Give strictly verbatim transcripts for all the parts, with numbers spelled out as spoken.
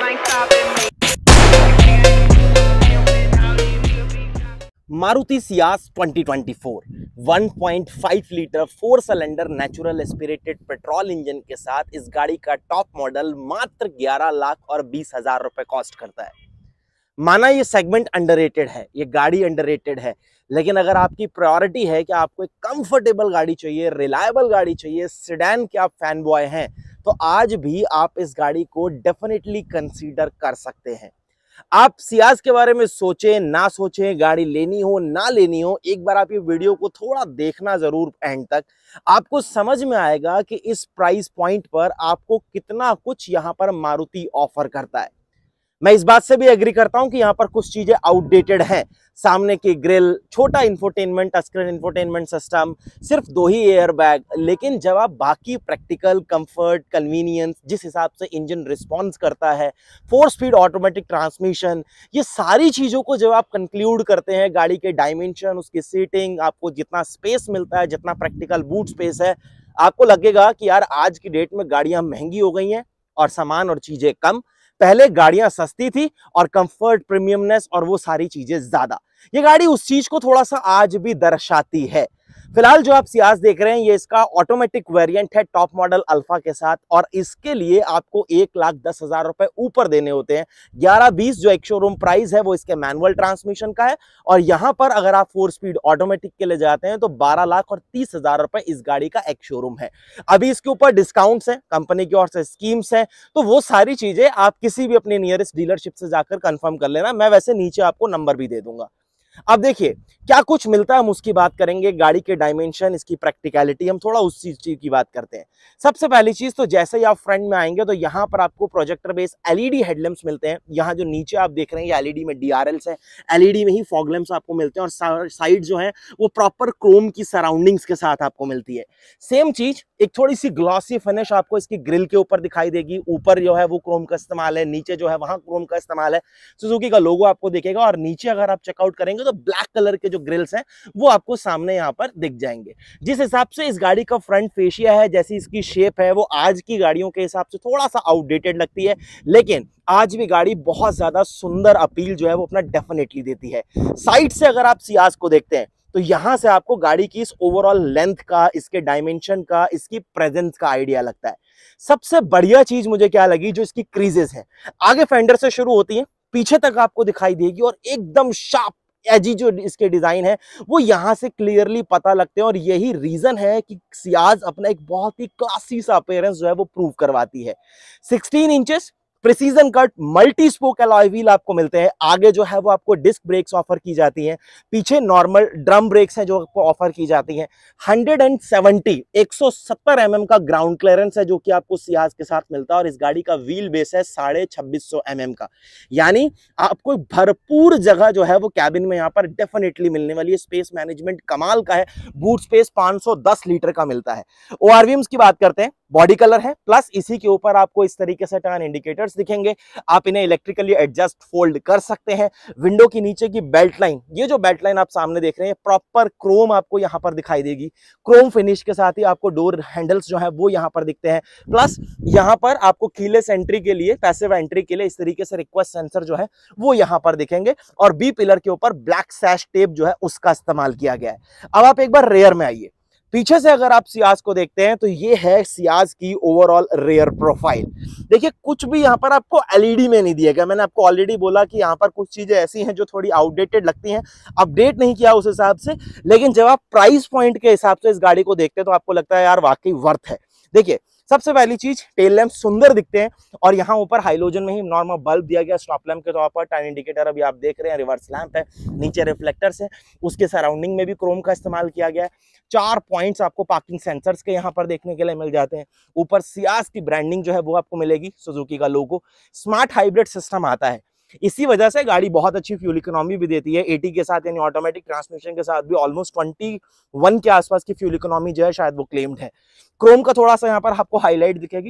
Maruti Ciaz twenty twenty four one point five litre four cylinder natural aspirated petrol engine के साथ इस गाड़ी का टॉप मॉडल मात्र ग्यारह लाख और बीस हजार रुपए कॉस्ट करता है। माना ये सेगमेंट अंडररेटेड है, ये गाड़ी अंडररेटेड है, लेकिन अगर आपकी प्रायोरिटी है कि आपको एक कंफर्टेबल गाड़ी चाहिए, रिलायबल गाड़ी चाहिए, सेडान के आप फैन बॉय हैं, तो आज भी आप इस गाड़ी को डेफिनेटली कंसीडर कर सकते हैं। आप सियाज के बारे में सोचें ना सोचें, गाड़ी लेनी हो ना लेनी हो, एक बार आप ये वीडियो को थोड़ा देखना जरूर एंड तक। आपको समझ में आएगा कि इस प्राइस पॉइंट पर आपको कितना कुछ यहाँ पर मारुति ऑफर करता है। मैं इस बात से भी एग्री करता हूं कि यहाँ पर कुछ चीजें आउटडेटेड हैं। सामने की ग्रिल, छोटा infotainment, touch screen infotainment system, सिर्फ दो ही एयर बैग, लेकिन जब आप बाकी प्रैक्टिकल, कंफर्ट, कन्वीनियंस, जिस हिसाब से इंजन रिस्पॉन्स करता है, फोर स्पीड ऑटोमेटिक ट्रांसमिशन, ये सारी चीजों को जब आप कंक्लूड करते हैं, गाड़ी के डायमेंशन, उसकी सीटिंग, आपको जितना स्पेस मिलता है, जितना प्रैक्टिकल बूट स्पेस है, आपको लगेगा कि यार आज की डेट में गाड़ियां महंगी हो गई हैं और सामान और चीजें कम। पहले गाड़ियां सस्ती थी और कंफर्ट, प्रीमियमनेस और वो सारी चीजें ज्यादा। ये गाड़ी उस चीज को थोड़ा सा आज भी दर्शाती है। फिलहाल जो आप सियाज देख रहे हैं, ये इसका ऑटोमेटिक वेरिएंट है टॉप मॉडल अल्फा के साथ, और इसके लिए आपको एक लाख दस हजार रुपए ऊपर देने होते हैं। ग्यारह बीस जो एक शोरूम प्राइस है वो इसके मैनुअल ट्रांसमिशन का है, और यहां पर अगर आप फोर स्पीड ऑटोमेटिक के लिए जाते हैं तो बारह लाख और तीस हजार रुपए इस गाड़ी का एक शोरूम है। अभी इसके ऊपर डिस्काउंट्स है, कंपनी की ओर से स्कीम्स है, तो वो सारी चीजें आप किसी भी अपने नियरेस्ट डीलरशिप से जाकर कंफर्म कर लेना। मैं वैसे नीचे आपको नंबर भी दे दूंगा। अब देखिए क्या कुछ मिलता है, हम उसकी बात करेंगे। गाड़ी के डायमेंशन, इसकी प्रैक्टिकलिटी, हम थोड़ा उस चीज की बात करते हैं। सबसे पहली चीज तो जैसे ही आप फ्रंट में आएंगे तो यहाँ पर आपको प्रोजेक्टर बेस एलईडी हेडलैम्प्स मिलते हैं। यहाँ जो नीचे आप देख रहे हैं ये एलईडी में डीआरएल्स है, एलईडी में ही फॉग लैंप्स आपको मिलते हैं, और साइड जो है वो प्रॉपर क्रोम की सराउंडिंग्स के साथ आपको मिलती है। सेम चीज एक थोड़ी सी ग्लॉसी फिनिश आपको इसकी ग्रिल के ऊपर दिखाई देगी। ऊपर जो है वो क्रोम का इस्तेमाल है, नीचे जो है वहां क्रोम का इस्तेमाल है। सुजुकी का लोगो आपको दिखेगा, और नीचे अगर आप चेकआउट करेंगे तो ब्लैक कलर के जो ग्रिल्स हैं वो आपको सामने यहाँ पर दिख जाएंगे। जिस हिसाब से इस गाड़ी का फ्रंट फेशिया है, जैसी इसकी शेप है, वो आज की गाड़ियों के हिसाब से थोड़ा सा आउटडेटेड लगती है, लेकिन आज भी गाड़ी बहुत ज्यादा सुंदर अपील जो है वो अपना डेफिनेटली देती है। साइड से अगर आप सियाज को देखते हैं तो यहां से आपको गाड़ी की इस ओवरऑल लेंथ का, इसके डायमेंशन का, इसकी प्रेजेंस का आइडिया लगता है। सबसे बढ़िया चीज मुझे क्या लगी, जो इसकी क्रीजेस हैं, आगे फेंडर से शुरू होती है, पीछे तक आपको दिखाई देगी, और एकदम शार्प एजी जो इसके डिजाइन है वो यहां से क्लियरली पता लगते हैं। और यही रीजन है कि सियाज अपना एक बहुत ही क्लासी सा अपीयरेंस जो है वो प्रूव करवाती है। Sixteen inches precision cut multi spoke alloy wheel आपको मिलते हैं। आगे जो है वो आपको डिस्क ब्रेक्स ऑफर की जाती हैं, पीछे नॉर्मल ड्रम ब्रेक्स हैं जो आपको ऑफर की जाती हैं। वन सेवेंटी एक सौ सत्तर एम एम का ग्राउंड क्लियरेंस है जो कि आपको सियाज के साथ मिलता है, और इस गाड़ी का व्हील बेस है साढ़े छब्बीस सौ एम एम का, यानी आपको भरपूर जगह जो है वो कैबिन में यहाँ पर डेफिनेटली मिलने वाली है। स्पेस मैनेजमेंट कमाल का है, बूट स्पेस पाँच सौ दस लीटर का मिलता है। ओआरवीएम्स की बात करते हैं, बॉडी कलर है, प्लस इसी के ऊपर आपको इस तरीके से टर्न इंडिकेटर्स दिखेंगे। आप इन्हें इलेक्ट्रिकली एडजस्ट फोल्ड कर सकते हैं। विंडो की नीचे की बेल्ट लाइन, ये जो बेल्ट लाइन आप सामने देख रहे हैं, प्रॉपर क्रोम आपको यहां पर दिखाई देगी। क्रोम फिनिश के साथ ही आपको डोर हैंडल्स जो है वो यहां पर दिखते हैं। प्लस यहां पर आपको कीलेस एंट्री के लिए, पैसिव एंट्री के लिए इस तरीके से रिक्वेस्ट सेंसर जो है वो यहां पर दिखेंगे, और बी पिलर के ऊपर ब्लैक सैश टेप जो है उसका इस्तेमाल किया गया है। अब आप एक बार रेयर में आइए। पीछे से अगर आप सियाज को देखते हैं तो ये है सियाज की ओवरऑल रेयर प्रोफाइल। देखिए कुछ भी यहाँ पर आपको एलईडी में नहीं दिया गया। मैंने आपको ऑलरेडी बोला कि यहाँ पर कुछ चीजें ऐसी हैं जो थोड़ी आउटडेटेड लगती हैं, अपडेट नहीं किया उस हिसाब से, लेकिन जब आप प्राइस पॉइंट के हिसाब से इस गाड़ी को देखते हैं तो आपको लगता है यार वाकई वर्थ है। देखिए सबसे पहली चीज, टेल लैंप सुंदर दिखते हैं, और यहाँ ऊपर हाइलोजन में ही नॉर्मल बल्ब दिया गया स्टॉप लैंप के तौर पर। टर्न इंडिकेटर अभी आप देख रहे हैं, रिवर्स लैंप है, नीचे रिफ्लेक्टर्स है, उसके सराउंडिंग में भी क्रोम का इस्तेमाल किया गया है। चार पॉइंट्स आपको पार्किंग सेंसर्स के यहाँ पर देखने के लिए मिल जाते हैं। ऊपर सियाज की ब्रांडिंग जो है वो आपको मिलेगी, सुजुकी का लोगो। स्मार्ट हाइब्रिड सिस्टम आता है, इसी वजह से गाड़ी बहुत अच्छी फ्यूल इकोनॉमी भी देती है। एटी के साथ यानी ऑटोमेटिक ट्रांसमिशन के साथ भी ऑलमोस्ट इक्कीस के आसपास की फ्यूल इकोनॉमी जो है शायद वो क्लेम्ड है। क्रोम का थोड़ा सा यहाँ पर आपको हाईलाइट दिखेगी।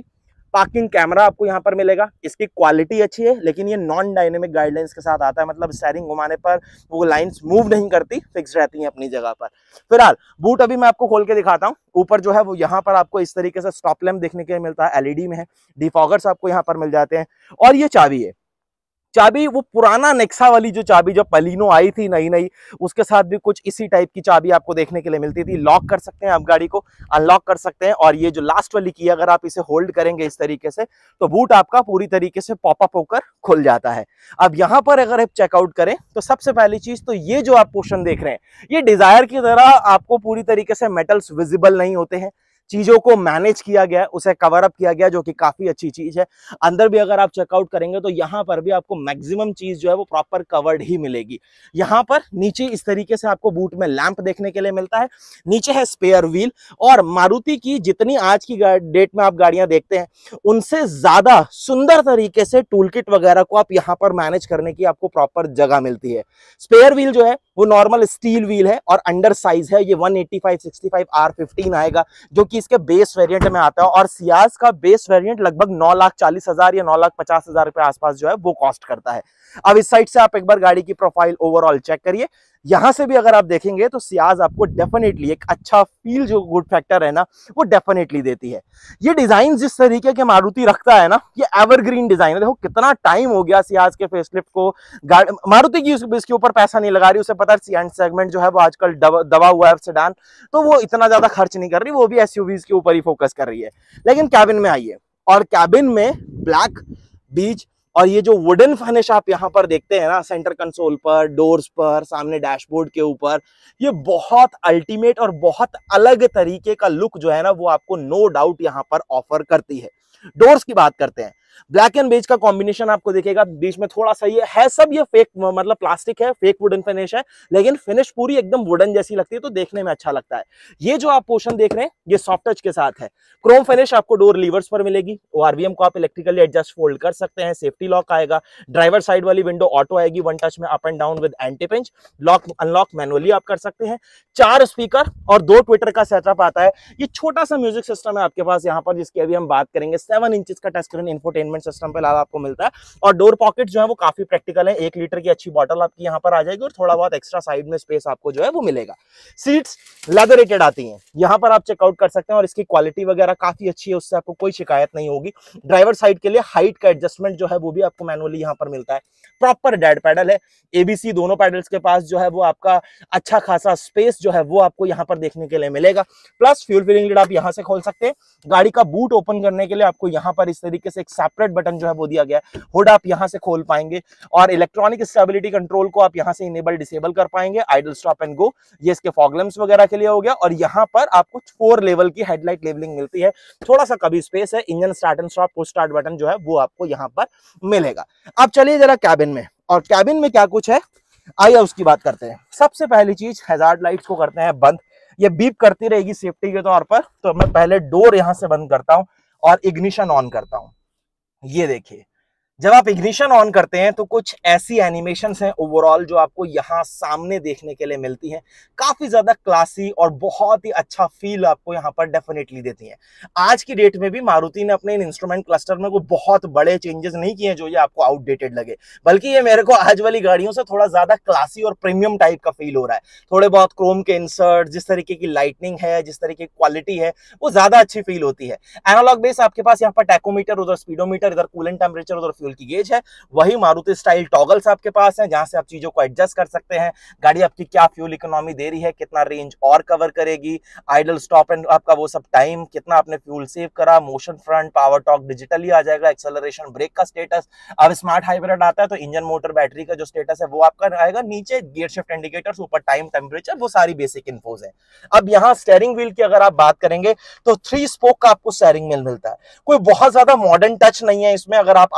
पार्किंग कैमरा आपको यहाँ पर मिलेगा। इसकी क्वालिटी अच्छी है, लेकिन ये नॉन डायनेमिक गाइडलाइंस के साथ आता है, मतलब स्टीयरिंग घुमाने पर वो लाइंस मूव नहीं करती, फिक्स रहती हैं अपनी जगह पर। फिलहाल बूट अभी मैं आपको खोल के दिखाता हूँ। ऊपर जो है वो यहाँ पर आपको इस तरीके से स्टॉप लैम्प देखने के लिए मिलता है, एलईडी में है। डिफॉगर्स आपको यहाँ पर मिल जाते हैं। और ये चाबी है, चाबी वो पुराना नेक्सा वाली जो चाबी जो पलीनो आई थी नई नई, उसके साथ भी कुछ इसी टाइप की चाबी आपको देखने के लिए मिलती थी। लॉक कर सकते हैं आप गाड़ी को, अनलॉक कर सकते हैं। और ये जो लास्ट वाली की, अगर आप इसे होल्ड करेंगे इस तरीके से, तो बूट आपका पूरी तरीके से पॉपअप होकर खुल जाता है। अब यहाँ पर अगर आप चेकआउट करें तो सबसे पहली चीज तो ये जो आप पोर्शन देख रहे हैं, ये डिजायर की तरह आपको पूरी तरीके से मेटल्स विजिबल नहीं होते हैं। चीजों को मैनेज किया गया, उसे कवर अप किया गया, जो कि काफी अच्छी चीज है। अंदर भी अगर आप चेकआउट करेंगे तो यहाँ पर भी आपको मैक्सिमम चीज जो है वो प्रॉपर कवर्ड ही मिलेगी। यहाँ पर नीचे इस तरीके से आपको बूट में लैंप देखने के लिए मिलता है। नीचे है स्पेयर व्हील। और मारुति की जितनी आज की डेट में आप गाड़ियां देखते हैं, उनसे ज्यादा सुंदर तरीके से टूल किट वगैरह को आप यहाँ पर मैनेज करने की आपको प्रॉपर जगह मिलती है। स्पेयर व्हील जो है वो नॉर्मल स्टील व्हील है और अंडर साइज है। ये one eighty five sixty five R fifteen आएगा, जो कि इसके बेस वेरिएंट में आता है। और सियाज का बेस वेरिएंट लगभग नौ लाख चालीस हजार या नौ लाख पचास हजार रुपए आसपास जो है वो कॉस्ट करता है। अब इस साइड से आप एक बार गाड़ी की प्रोफाइल ओवरऑल चेक करिए। यहां से भी अगर आप देखेंगे तो सियाज आपको डेफिनेटली एक अच्छा फील, जो गुड फैक्टर है ना, वो डेफिनेटली देती है। ये डिजाइन जिस तरीके के मारुति रखता है ना, ये एवरग्रीन डिजाइन है। देखो कितना टाइम हो गया सियाज के फेसलिफ्ट को, मारुति की इसके ऊपर पैसा नहीं लगा रही। उसे पता है सी एंड सेगमेंट जो है वो आजकल दबा हुआ है सेडान, तो वो इतना ज्यादा खर्च नहीं कर रही, वो भी एसयूवीज के ऊपर ही फोकस कर रही है। लेकिन कैबिन में आइए, और कैबिन में ब्लैक, बीज और ये जो वुडन फिनिश आप यहाँ पर देखते हैं ना, सेंटर कंसोल पर, डोर्स पर, सामने डैशबोर्ड के ऊपर, ये बहुत अल्टीमेट और बहुत अलग तरीके का लुक जो है ना वो आपको नो डाउट यहाँ पर ऑफर करती है। डोर्स की बात करते हैं, ब्लैक एंड बेज का कॉम्बिनेशन आपको दिखेगा। बीच में थोड़ा सा ये है, सब ये फेक मतलब प्लास्टिक है, फेक वुडन फिनिश है, लेकिन फिनिश पूरी एकदम वुडन जैसी लगती है, तो देखने में अच्छा लगता है। ये जो आप पोर्शन देख रहे हैं ये सॉफ्ट टच के साथ है। क्रोम फिनिश आपको डोर लीवर्स पर मिलेगी। ओआरवीएम को आप इलेक्ट्रिकली एडजस्ट फोल्ड कर सकते हैं। सेफ्टी लॉक आएगा। ड्राइवर साइड वाली विंडो ऑटो आएगी, वन टच में up and down with anti pinch. Lock unlock manually आप कर सकते हैं। चार स्पीकर और दो ट्विटर का सेटअप आता है। ये छोटा सा म्यूजिक सिस्टम है आपके पास यहाँ पर, जिसकी अभी हम बात करेंगे। सेवन इंचेस का टच स्क्रीन इंफोटेनमेंट सिस्टम पे लाला आपको मिलता है। और डोर पॉकेट जो है वो काफी प्रैक्टिकल है। एक लीटर की अच्छी बॉटल आपकी यहाँ पर आ जाएगी और थोड़ा बहुत एक्स्ट्रा साइड में स्पेस आपको जो है वो मिलेगा। सीट्स लेदर रेटेड आती हैं, यहाँ पर आप चेकआउट कर सकते हैं। और इसकी क्वालिटी वगैरह काफी अच्छी है, उससे आपको कोई शिकायत नहीं होगी। ड्राइवर साइड के लिए हाइट का एडजस्टमेंट जो है वो भी आपको मैनुअली यहाँ पर मिलता है। प्रॉपर डेड पैडल है, एबीसी दोनों पैडल्स के पास जो है वो आपका अच्छा खासा स्पेस जो है वो आपको यहाँ पर देखने के लिए मिलेगा। प्लस फ्यूल फिलिंग लिड आप यहाँ से खोल सकते हैं। गाड़ी का बूट ओपन करने के लिए आपको यहाँ पर इस तरीके से एक सेपरेट बटन जो है वो दिया गया है। हुड आप यहाँ से खोल पाएंगे और इलेक्ट्रॉनिक स्टेबिलिटी कंट्रोल को आप यहाँ से इनेबल डिसेबल कर पाएंगे। आइडल स्टॉप एंड गो, ये इसके फॉग लैंप्स वगैरह के लिए हो गया। और यहाँ पर आपको फोर लेवल की हेडलाइट लेवलिंग मिलती है। थोड़ा सा कभी स्पेस है। Engine start and stop, push start button जो है वो आपको यहाँ पर मिलेगा। अब चलिए जरा कैबिन में, और कैबिन में क्या कुछ है आइए उसकी बात करते हैं। सबसे पहली चीज, हैजार्ड लाइट्स को करते हैं बंद। ये बीप करती रहेगी सेफ्टी के तौर पर, तो मैं पहले डोर यहां से बंद करता हूं और इग्निशन ऑन करता हूं। ये देखिए, जब आप इग्निशन ऑन करते हैं तो कुछ ऐसी एनिमेशंस हैं ओवरऑल जो आपको यहाँ सामने देखने के लिए मिलती हैं। काफी ज्यादा क्लासी और बहुत ही अच्छा फील आपको यहाँ पर डेफिनेटली देती हैं। आज की डेट में भी मारुति ने अपने इन इंस्ट्रूमेंट क्लस्टर में कोई बहुत बड़े चेंजेस नहीं किए जो ये आपको आउटडेटेड लगे, बल्कि ये मेरे को आज वाली गाड़ियों से थोड़ा ज्यादा क्लासी और प्रीमियम टाइप का फील हो रहा है। थोड़े बहुत क्रोम के इंसर्ट, जिस तरीके की लाइटनिंग है, जिस तरीके की क्वालिटी है, वो ज्यादा अच्छी फील होती है। एनालॉग बेस आपके पास यहाँ पर टैकोमीटर, उधर स्पीडोमीटर, इधर कूलेंट टेम्परेचर, उधर फ्यूल की गेज है। वही मारुति स्टाइल टॉगल्स आपके पास हैं, जहां से आप चीजों को एडजस्ट कर सकते हैं। गाड़ी आपकी क्या फ्यूल इकोनॉमी दे रही है, कितना रेंज और कवर करेगी, आइडल स्टॉप एंड आपका वो सब टाइम, कितना आपने फ्यूल सेव करा, motion front, power torque digitally आ जाएगा, एक्सेलरेशन, ब्रेक का स्टेटस। अब स्मार्ट हाइब्रिड आता है तो इंजन, मोटर, बैटरी का जो स्टेटस है वो आपका आएगा। नीचे गियर शिफ्ट इंडिकेटर्स, ऊपर टाइम, टेम्परेचर, वो सारी बेसिक इन्फोज है। अब यहाँ स्टीयरिंग व्हील की अगर आप बात करेंगे तो थ्री स्पोक का आपको स्टीयरिंग व्हील मिलता है। कोई बहुत ज्यादा मॉडर्न टच नहीं है इसमें। अगर आप आज के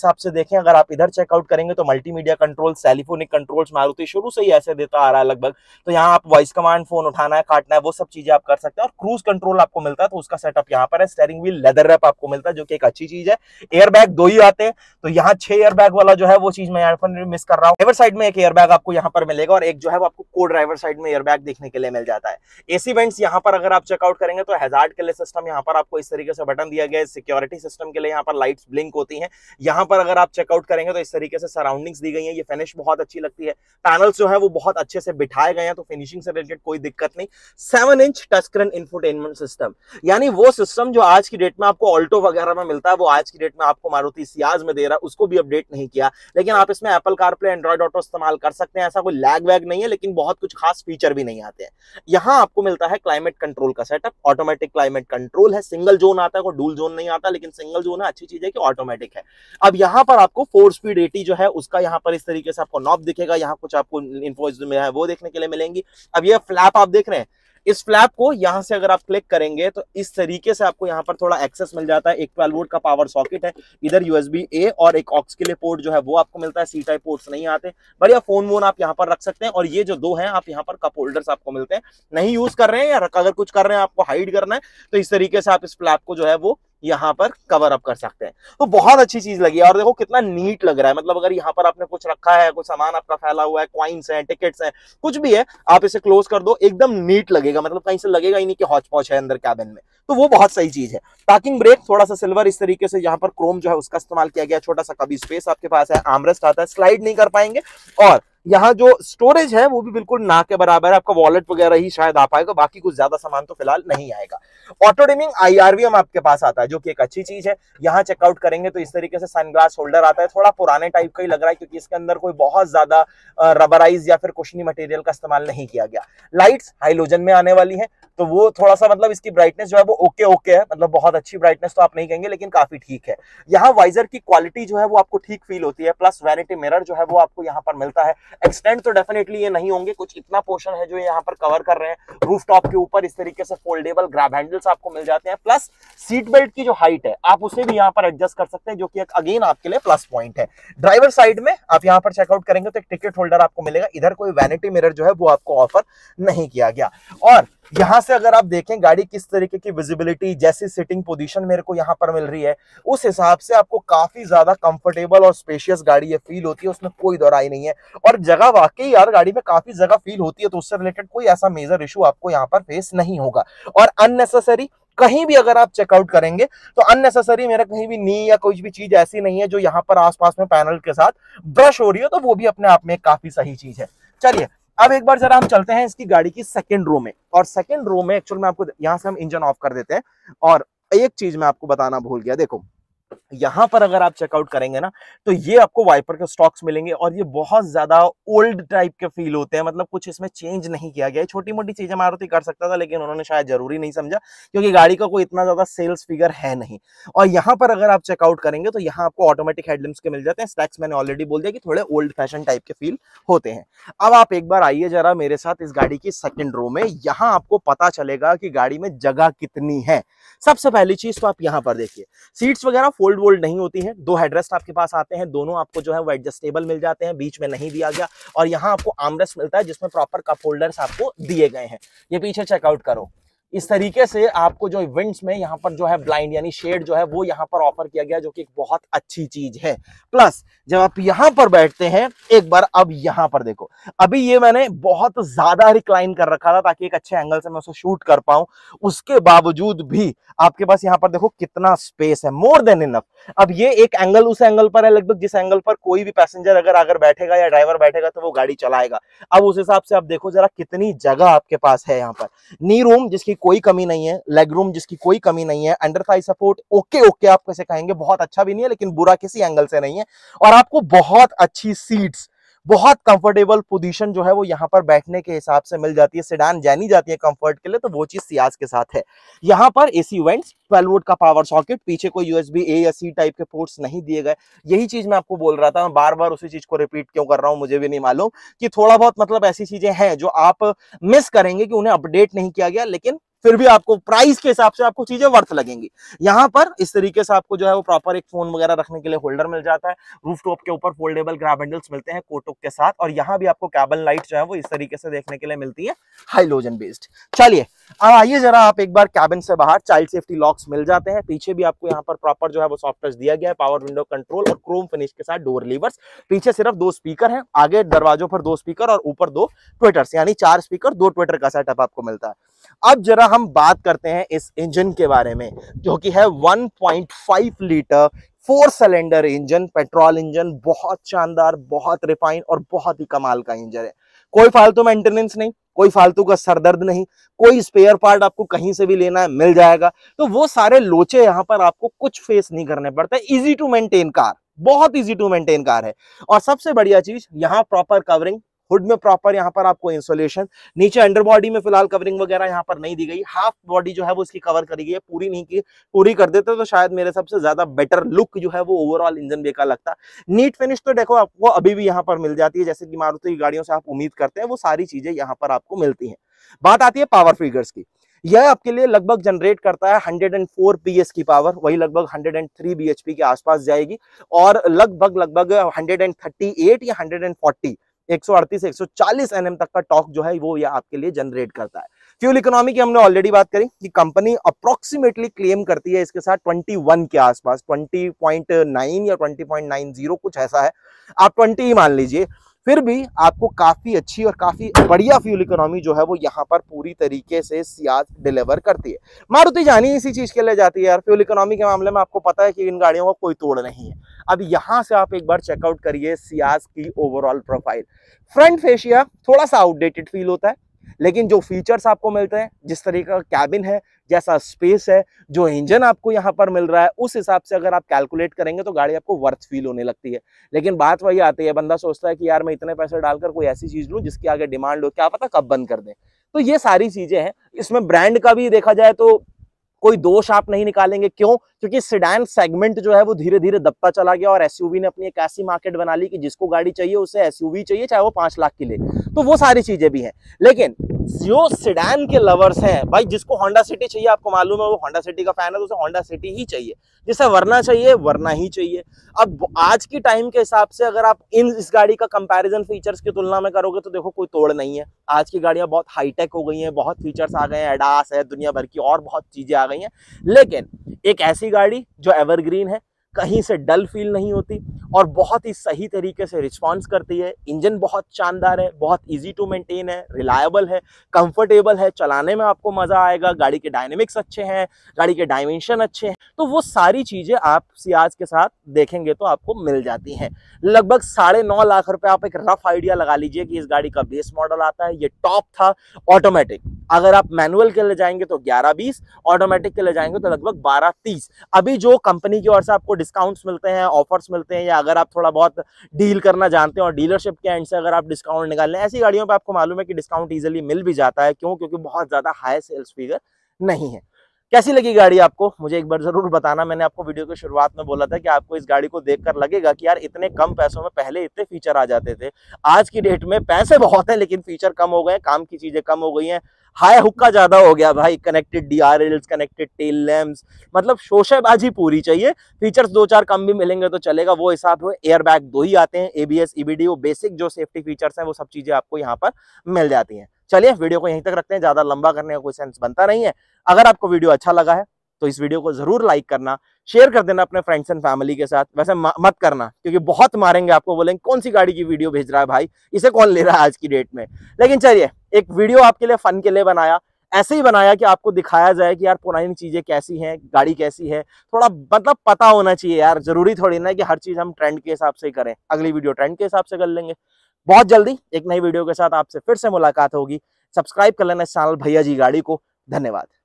हिसाब से देखें, अगर आप इधर चेकआउट करेंगे तो multimedia control, telephonic controls Maruti शुरू से ही ऐसे देता आ रहा है लगभग। तो यहाँ आप वॉइस कमांड, फोन उठाना है, काटना है, वो सब चीजें आप कर सकते हैं। और क्रूज कंट्रोल आपको मिलता है, तो उसका सेटअप यहाँ पर है। स्टीयरिंग व्हील लेदर रैप आपको मिलता है, जो कि एक अच्छी चीज है। एयर बैग दो ही आते हैं, तो यहाँ छह एयर बैग वाला जो है वो चीज मैं यहाँ पर मिस कर रहा हूँ। ड्राइवर साइड में एक एयर बैग आपको यहाँ पर मिलेगा, और एक जो है वो आपको को ड्राइवर साइड में एयर बैग देखने के लिए मिल जाता है। एसी वेंट्स यहाँ पर अगर आप चेकआउट करेंगे तो हैजार्ड के लिए सिस्टम यहाँ पर आपको इस तरीके से बटन दिया गया है। सिक्योरिटी सिस्टम के लिए यहाँ पर लाइट्स ब्लिंक होती हैं। यहाँ पर अगर आप चेकआउट करेंगे तो इस तरीके से सराउंडिंग्स दी गई हैं। ये फिनिश बहुत अच्छी लगती है। पैनल्स जो है वो बहुत अच्छे से बिठाए गए हैं, तो फिनिशिंग से रिलेटेड कोई दिक्कत नहीं। Seven inch touch screen infotainment system, यानी वो सिस्टम जो आज की डेट में आपको ऑल्टो वगैरह में मिलता है, वो आज की डेट में आपको मारुति सियाज में दे रहा है, उसको भी अपडेट नहीं किया। लेकिन आप इसमें एप्पल कारप्ले, एंड्रॉइड ऑटो इस्तेमाल कर सकते हैं। ऐसा कोई लैग वैग नहीं है, लेकिन बहुत कुछ खास फीचर भी नहीं आते हैं। यहाँ आपको मिलता है क्लाइमेट कंट्रोल का सेटअप, ऑटोमेटिक क्लाइमेट कंट्रोल है। सिंगल जोन आता है, कोई डुअल जोन नहीं आता, लेकिन सिंगल जोन है, अच्छी चीज है कि ऑटोमेटिक है। अब यहाँ पर आपको फोर स्पीड एटी जो है उसका यहाँ पर इस तरीके से आपको नॉब दिखेगा। यहाँ कुछ आपको इन्फो में है वो देखने के लिए मिलेंगी। अब ये फ्लैप आप देख रहे हैं, इस फ्लैप को यहां से अगर आप क्लिक करेंगे तो इस तरीके से आपको यहां पर थोड़ा एक्सेस मिल जाता है। एक ट्वेल्व वोल्ट का पावर सॉकेट है, इधर यूएसबी ए और एक ऑक्स के लिए पोर्ट जो है वो आपको मिलता है। सी टाइप पोर्ट्स नहीं आते। बढ़िया फोन वोन आप यहां पर रख सकते हैं। और ये जो दो हैं आप यहां पर कप होल्डर्स आपको मिलते हैं। नहीं यूज कर रहे हैं या अगर कुछ कर रहे हैं आपको हाइड करना है, तो इस तरीके से आप इस फ्लैप को जो है वो यहाँ पर कवर अप कर सकते हैं। तो बहुत अच्छी चीज लगी है। और देखो कितना नीट लग रहा है, मतलब अगर यहाँ पर आपने कुछ रखा है, कुछ सामान आपका फैला हुआ है, कॉइन्स हैं, टिकट्स हैं, कुछ भी है, आप इसे क्लोज कर दो, एकदम नीट लगेगा। मतलब कहीं से लगेगा ही नहीं कि हौच पौच है अंदर कैबिन में। तो वो बहुत सही चीज है। पार्किंग ब्रेक थोड़ा सा सिल्वर इस तरीके से यहाँ पर क्रोम जो है उसका इस्तेमाल किया गया। छोटा सा कभी स्पेस आपके पास है, आर्मरेस्ट आता है, स्लाइड नहीं कर पाएंगे। और यहाँ जो स्टोरेज है वो भी बिल्कुल ना के बराबर है। आपका वॉलेट वगैरह ही शायद आ पाएगा, बाकी कुछ ज्यादा सामान तो फिलहाल नहीं आएगा। ऑटो डिमिंग आईआरवीएम आपके पास आता है, जो कि एक अच्छी चीज है। यहाँ चेकआउट करेंगे तो इस तरीके से सनग्लास होल्डर आता है। थोड़ा पुराने टाइप का ही लग रहा है, क्योंकि इसके अंदर कोई बहुत ज्यादा रबराइज या फिर कुशनी मटेरियल का इस्तेमाल नहीं किया गया। लाइट्स हाइलोजन में आने वाली है, तो वो थोड़ा सा मतलब इसकी ब्राइटनेस जो है वो ओके ओके है। मतलब बहुत अच्छी ब्राइटनेस तो आप नहीं कहेंगे, लेकिन काफी ठीक है। यहाँ वाइजर की क्वालिटी जो है वो आपको ठीक फील होती है। प्लस वैनिटी मिरर जो है वो आपको यहाँ पर मिलता है। एक्सटेंड तो डेफिनेटली ये नहीं होंगे, कुछ इतना पोर्शन है जो यहाँ पर कवर कर रहे हैं। रूफ टॉप के ऊपर इस तरीके से फोल्डेबल ग्रैब हैंडल्स आपको मिल जाते हैं। प्लस सीट बेल्ट की जो हाइट है आप उसे भी यहाँ पर एडजस्ट कर सकते हैं, जो कि एक अगेन आपके लिए प्लस पॉइंट है। ड्राइवर साइड में आप यहाँ पर चेकआउट करेंगे तो एक टिकट होल्डर आपको मिलेगा। इधर कोई वैनिटी मिरर जो है वो आपको ऑफर नहीं किया गया। और यहां से अगर आप देखें गाड़ी किस तरीके की विजिबिलिटी, जैसी सिटिंग पोजीशन मेरे को यहां पर मिल रही है, उस हिसाब से आपको काफी ज्यादा कंफर्टेबल और स्पेशियस गाड़ी ये फील होती है, उसमें कोई दोहराई नहीं है। और जगह वाकई यार गाड़ी में काफी जगह फील होती है, तो उससे रिलेटेड कोई ऐसा मेजर इशू आपको यहाँ पर फेस नहीं होगा। और अननेसेसरी कहीं भी अगर आप चेकआउट करेंगे तो अननेसेसरी मेरा कहीं भी नी या कोई भी चीज ऐसी नहीं है जो यहाँ पर आसपास में पैनल के साथ ब्रश हो रही है, तो वो भी अपने आप में काफी सही चीज है। चलिए अब एक बार जरा हम चलते हैं इसकी गाड़ी की सेकंड रो में। और सेकंड रो में एक्चुअल में आपको यहां से हम इंजन ऑफ कर देते हैं। और एक चीज मैं आपको बताना भूल गया, देखो यहां पर अगर आप चेकआउट करेंगे ना तो ये आपको वाइपर के स्टॉक्स मिलेंगे, और ये बहुत ज्यादा ओल्ड टाइप के फील होते हैं। मतलब कुछ इसमें चेंज नहीं किया गया है। छोटी मोटी चीजें मारुति कर सकता था, लेकिन उन्होंने शायद जरूरी नहीं समझा, क्योंकि गाड़ी का कोई इतना ज्यादा सेल्स फिगर है नहीं। और यहाँ पर अगर आप चेकआउट करेंगे तो यहाँ आपको ऑटोमेटिक हेडलैम्प्स के मिल जाते हैं। स्टैक्स मैंने ऑलरेडी बोल दिया कि थोड़े ओल्ड फैशन टाइप के फील होते हैं। अब आप एक बार आइए जरा मेरे साथ इस गाड़ी की सेकेंड रो में, यहाँ आपको पता चलेगा कि गाड़ी में जगह कितनी है। सबसे पहली चीज तो आप यहाँ पर देखिए, सीट्स वगैरह फोल्ड वोल्ड नहीं होती है। दो हेडरेस्ट आपके पास आते हैं, दोनों आपको जो है वो एडजस्टेबल मिल जाते हैं, बीच में नहीं दिया गया। और यहाँ आपको आर्मरेस्ट मिलता है जिसमें प्रॉपर कप होल्डर्स आपको दिए गए हैं। ये पीछे चेकआउट करो, इस तरीके से आपको जो विंड्स में यहाँ पर जो है ब्लाइंड यानी शेड जो है वो यहाँ पर ऑफर किया गया, जो कि एक बहुत अच्छी चीज है। प्लस जब आप यहाँ पर बैठते हैं एक बार, अब यहाँ पर देखो, अभी ये मैंने बहुत ज्यादा रिक्लाइन कर रखा था ताकि एक अच्छे एंगल से मैं उसे शूट कर पाऊं, उसके बावजूद भी आपके पास यहाँ पर देखो कितना स्पेस है, मोर देन इनफ। अब ये एक एंगल उस एंगल पर है लगभग जिस एंगल पर कोई भी पैसेंजर अगर अगर बैठेगा या ड्राइवर बैठेगा तो वो गाड़ी चलाएगा। अब उस हिसाब से आप देखो जरा कितनी जगह आपके पास है। यहाँ पर नी रूम जिसकी कोई कमी नहीं है, लेग रूम जिसकी कोई कमी नहीं है, under thigh support okay okay आप कैसे कहेंगे, बहुत अच्छा भी नहीं है लेकिन बुरा किसी एंगल से नहीं है। और आपको बहुत अच्छी सीट्स, बहुत कंफर्टेबल पोजीशन जो है वो यहाँ पर बैठने के हिसाब से मिल जाती है। सेडान जानी जाती है कंफर्ट के लिए, तो वो चीज सियाज के साथ है। यहाँ पर एसी वेंट्स, ट्वेल्व वोल्ट का पावर सॉकेट, पीछे कोई यूएसबी ए या सी टाइप के पोर्ट्स नहीं दिए गए। यही चीज मैं आपको बोल रहा था, मैं बार बार उसी चीज को रिपीट क्यों कर रहा हूं मुझे भी नहीं मालूम, कि थोड़ा बहुत मतलब ऐसी चीजें हैं जो आप मिस करेंगे कि उन्हें अपडेट नहीं किया गया, लेकिन फिर भी आपको प्राइस के हिसाब से आपको चीजें वर्थ लगेंगी। यहाँ पर इस तरीके से आपको जो है वो प्रॉपर एक फोन वगैरह रखने के लिए होल्डर मिल जाता है। रूफ टॉप के ऊपर फोल्डेबल ग्रैब हैंडल्स मिलते हैं कोटक के साथ, और यहाँ भी आपको कैबिन लाइट जो है वो इस तरीके से देखने के लिए मिलती है, हाइलोजन बेस्ड। चलिए अब आइए जरा आप एक बार कैबिन से बाहर, चाइल्ड सेफ्टी लॉक्स मिल जाते हैं, पीछे भी आपको यहाँ पर प्रॉपर जो है वो सॉफ्ट टच दिया गया है, पावर विंडो कंट्रोल और क्रोम फिनिश के साथ डोर लीवर्स। पीछे सिर्फ दो स्पीकर हैं, आगे दरवाजों पर दो स्पीकर और ऊपर दो ट्विटर्स, यानी चार स्पीकर दो ट्विटर का सेटअप आपको मिलता है। अब जरा हम बात करते हैं इस इंजन के बारे में, जो कि है one point five litre four cylinder engine, petrol engine, बहुत शानदार, बहुत रिफाइन और बहुत ही कमाल का इंजन है। कोई फालतू मेंटेनेंस नहीं, कोई फालतू का सरदर्द नहीं, कोई स्पेयर पार्ट आपको कहीं से भी लेना है मिल जाएगा। तो वो सारे लोचे यहाँ पर आपको कुछ फेस नहीं करने पड़ते। इजी टू मेंटेन कार, बहुत इजी टू मेंटेन कार है। और सबसे बढ़िया चीज, यहाँ प्रॉपर कवरिंग, हुड में प्रॉपर यहाँ पर आपको इंसुलेशन, नीचे अंडर बॉडी में फिलहाल कवरिंग वगैरह यहाँ पर नहीं दी गई, हाफ बॉडी जो है वो इसकी कवर करी गई है, पूरी नहीं की, पूरी कर देते तो शायद मेरे सबसे ज्यादा बेटर लुक जो है वो ओवरऑल इंजन बे का लगता। नीट फिनिश तो देखो आपको अभी भी यहाँ पर मिल जाती है, जैसे कि मारुति की गाड़ियों से आप उम्मीद करते हैं, वो सारी चीजें यहाँ पर आपको मिलती है। बात आती है पावर फिगर्स की, यह आपके लिए लगभग जनरेट करता है वन हंड्रेड फोर पीएस की पावर, वही लगभग वन हंड्रेड थ्री बीएचपी के आसपास जाएगी, और लगभग लगभग वन हंड्रेड थर्टी एट या वन हंड्रेड फोर्टी, एक सौ अड़तीस एक सौ चालीस एनएम तक का टॉर्क जो है वो ये आपके लिए जनरेट करता है। फ्यूल इकोनॉमी की हमने ऑलरेडी बात करी कि कंपनी अप्रोक्सीमेटली क्लेम करती है इसके साथ इक्कीस के आसपास, ट्वेंटी पॉइंट नाइन या ट्वेंटी पॉइंट नाइन जीरो कुछ ऐसा है, आप ट्वेंटी ही मान लीजिए। फिर भी आपको काफी अच्छी और काफी बढ़िया फ्यूल इकोनॉमी जो है वो यहाँ पर पूरी तरीके से सियाज डिलीवर करती है। मारुति जानी इसी चीज के लिए जाती है यार, फ्यूल इकोनॉमी के मामले में आपको पता है कि इन गाड़ियों का कोई तोड़ नहीं है। अब यहाँ से आप एक बार चेकआउट करिए सियाज की ओवरऑल प्रोफाइल। फ्रंट फेशिया थोड़ा सा आउटडेटेड फील होता है, लेकिन जो फीचर्स आपको मिलते हैं, जिस तरीके का कैबिन है, जैसा स्पेस है, जो इंजन आपको यहाँ पर मिल रहा है, उस हिसाब से अगर आप कैलकुलेट करेंगे तो गाड़ी आपको वर्थ फील होने लगती है। लेकिन बात वही आती है, बंदा सोचता है कि यार मैं इतने पैसे डालकर कोई ऐसी चीज लूं जिसकी आगे डिमांड हो, क्या पता कब बंद कर दें। तो ये सारी चीजें हैं। इसमें ब्रांड का भी देखा जाए तो कोई दोष आप नहीं निकालेंगे, क्यों? क्योंकि सेडान सेगमेंट जो है वो धीरे धीरे दबता चला गया, और एसयूवी ने अपनी एक ऐसी मार्केट बना ली कि जिसको गाड़ी चाहिए उसे एसयूवी चाहिए, चाहे वो पांच लाख की ले। तो वो सारी चीजें भी हैं। लेकिन जो सेडान के लवर्स हैं भाई, जिसको होंडा सिटी चाहिए, आपको मालूम है वो होंडा सिटी का फैन है, तो उसे होंडा सिटी ही चाहिए, जिसे वरना चाहिए वरना ही चाहिए। अब आज की टाइम के हिसाब से अगर आप इन इस गाड़ी का कंपैरिजन फीचर्स की तुलना में करोगे तो देखो कोई तोड़ नहीं है। आज की गाड़ियां बहुत हाईटेक हो गई हैं, बहुत फीचर्स आ गए हैं, एडास है, दुनिया भर की और बहुत चीजें आ गई हैं। लेकिन एक ऐसी गाड़ी जो एवरग्रीन है, कहीं से डल फील नहीं होती और बहुत ही सही तरीके से रिस्पॉन्स करती है। इंजन बहुत शानदार है, बहुत इजी टू मेंटेन है, रिलायबल है, कंफर्टेबल है, चलाने में आपको मजा आएगा, गाड़ी के डायनेमिक्स अच्छे हैं, गाड़ी के डायमेंशन अच्छे हैं। तो वो सारी चीजें आप सियाज के साथ देखेंगे तो आपको मिल जाती हैं। लगभग साढ़े नौ लाख रुपए आप एक रफ आइडिया लगा लीजिए कि इस गाड़ी का बेस मॉडल आता है। ये टॉप था ऑटोमेटिक, अगर आप मैनुअल के लिए जाएंगे तो ग्यारह बीस, ऑटोमेटिक के लिए जाएंगे तो लगभग बारह तीस। अभी जो कंपनी की ओर से आपको डिस्काउंट्स मिलते हैं, ऑफर्स मिलते हैं, या अगर आप थोड़ा बहुत डील करना जानते हैं और डीलरशिप के एंड से अगर आप डिस्काउंट निकाल लें, ऐसी गाड़ियों पे आपको मालूम है कि डिस्काउंट इजीली मिल भी जाता है। क्यों? क्योंकि बहुत ज्यादा हाई सेल्स फिगर नहीं है। कैसी लगी गाड़ी आपको मुझे एक बार जरूर बताना। मैंने आपको वीडियो की शुरुआत में बोला था कि आपको इस गाड़ी को देखकर लगेगा कि यार इतने कम पैसों में पहले इतने फीचर आ जाते थे, आज की डेट में पैसे बहुत हैं लेकिन फीचर कम हो गए, काम की चीजें कम हो गई हैं, हाई हुक्का ज्यादा हो गया भाई, connected DRLs, connected tail lamps, मतलब शोशेबाजी पूरी चाहिए। फीचर्स दो चार कम भी मिलेंगे तो चलेगा, वो हिसाब है। एयर बैग दो ही आते हैं, एबीएस, ईबीडी, वो बेसिक जो सेफ्टी फीचर्स हैं वो सब चीजें आपको यहाँ पर मिल जाती हैं। चलिए वीडियो को यहीं तक रखते हैं, ज्यादा लंबा करने का कोई सेंस बनता नहीं है। अगर आपको वीडियो अच्छा लगा है तो इस वीडियो को जरूर लाइक करना, शेयर कर देना अपने फ्रेंड्स एंड फैमिली के साथ। वैसे मत करना क्योंकि बहुत मारेंगे आपको, बोलेंगे कौन सी गाड़ी की वीडियो भेज रहा है भाई, इसे कौन ले रहा है आज की डेट में। लेकिन चलिए, एक वीडियो आपके लिए फन के लिए बनाया, ऐसे ही बनाया कि आपको दिखाया जाए कि यार पुरानी चीजें कैसी हैं, गाड़ी कैसी है, थोड़ा मतलब पता होना चाहिए यार। जरूरी थोड़ी ना कि हर चीज हम ट्रेंड के हिसाब से ही करें। अगली वीडियो ट्रेंड के हिसाब से कर लेंगे। बहुत जल्दी एक नई वीडियो के साथ आपसे फिर से मुलाकात होगी। सब्सक्राइब कर लेना इस चैनल भैया जी गाड़ी को। धन्यवाद।